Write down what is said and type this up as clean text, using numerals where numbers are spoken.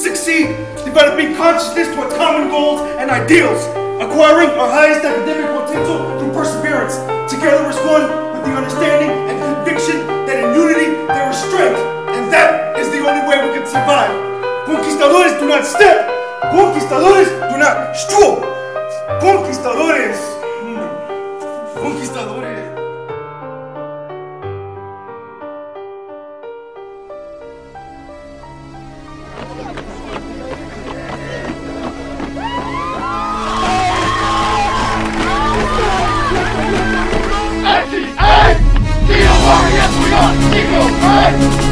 succeed, developing consciousness towards common goals and ideals, acquiring our highest academic potential through perseverance, together as one with the understanding and conviction that in unity there is strength, and that is the only way we can survive. Conquistadores do not step, conquistadores do not stroll. Conquistadores. Conquistadores. SPII! Warriors, we are equal, right?